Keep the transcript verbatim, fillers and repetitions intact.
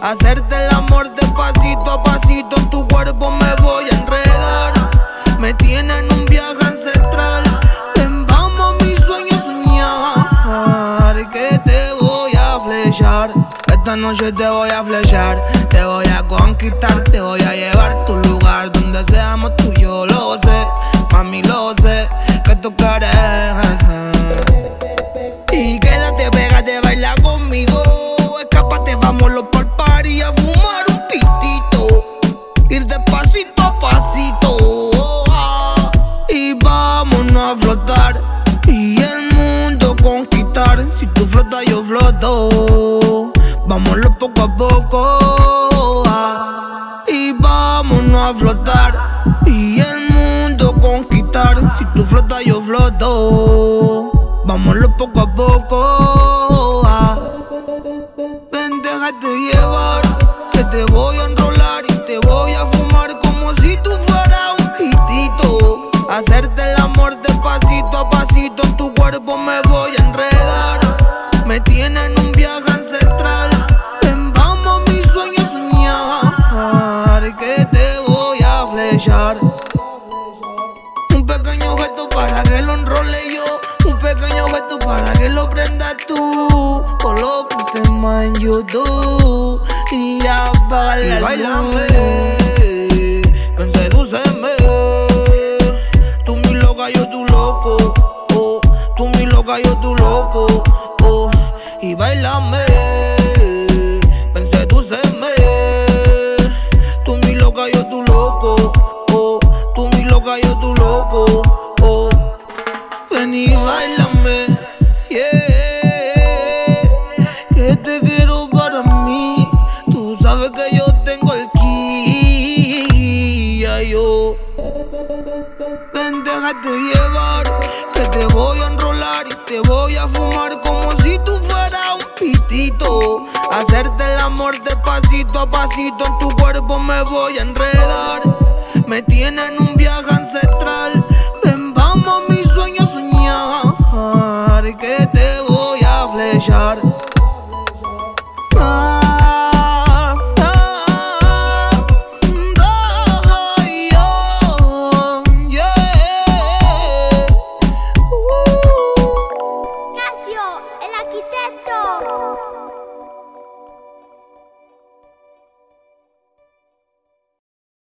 hacerte el amor de pasito a pasito. En tu cuerpo me voy a enredar. Me tiene en un viaje ancestral. Ven, vamos, mi sueño soñar. Que te voy a flechar. Esta noche te voy a flechar. Te voy a conquistar, te voy a llevar a tu lugar. Donde seamos tú y yo, lo sé. Mami, lo sé, que tú quieres. Y quédate, pégate, baila conmigo. Escápate, vámonos por party a fumar un pitito. Ir despacito a pasito. Y vámonos a flotar y el mundo conquistar. Si tú flotas, yo floto. Vámonos poco a poco. Y vámonos a flotar y el mundo conquistar. Si tú flotas, yo floto. Vámonos poco a poco. Ven, déjate llevar, que te voy a enrolar y te voy a fumar como si tú fueras un pitito. Hacerte el amor de pasito a pasito. En tu cuerpo me voy a enredar. Me tiene en un viaje ancestral. Ven, vamos, mi sueño soñar. Que te voy a flechar. Un pequeño objeto para que lo enrole yo. Un pequeño objeto para que lo prendas tú. Coloca un tema en YouTube y apaga la luz. Bailame, ven, sedúceme. Tú mi loca, yo tu loco. Oh, tú mi loca, yo tu loco. Oh, y bailame, ven, sedúceme. Tú mi loca, yo tu loco. Oh, tú mi loca, yo tu loco. Oh, ven y bailame, yeah, que te quiero para mí. Tú sabes que yo tengo el ki, ya yo. Ven, déjate llevar, que te voy a enrolar y te voy a fumar como si tú fueras un pitito. Hacerte el amor de pasito a pasito. En tu cuerpo me voy a enredar. Me tiene en un